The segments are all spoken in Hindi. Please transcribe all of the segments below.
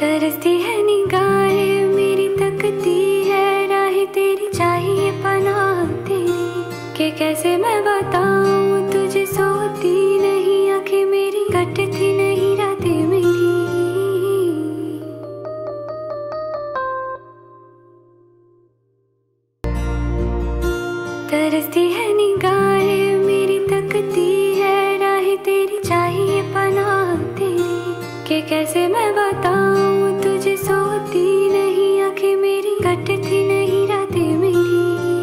तरसती है निगाहें मेरी, तकती है राहें तेरी, चाहिए पनाह तेरी। कि कैसे मैं बताऊं तुझे, सोती नहीं आंखें मेरी, कटती नहीं रातें मेरी। तरसती है निगाहें मेरी, तकती है राहें तेरी, चाहिए पनाह तेरी। कि कैसे मैं बताऊं तुझे, सोती नहीं आंखें मेरी, कटती नहीं रातें मेरी।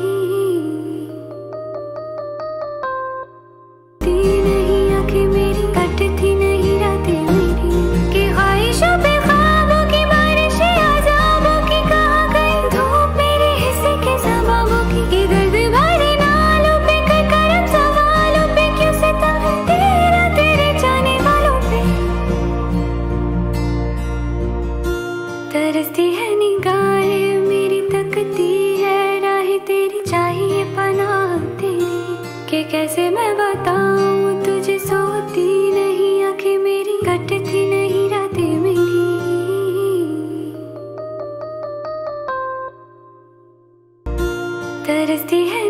नहीं आंखें मेरी, कटती नहीं रातें मेरी। कि ख्वाहिशों पे ख्वाबों की बारिश, अज़ाबों की कहाँ गई धूप मेरे हिस्से के सबाबों की। कि दर्द भरे नालों पे, करम सवालों पे, क्यों सितम है तेरा तेरे जाने वालों पे। तरसती है निगाहें मेरी, तकती है राहें तेरी, चाहिए पनाह तेरी। कि कैसे मैं बताऊं तुझे, सोती नहीं आंखें मेरी, कटती नहीं रातें मेरी। तरसती है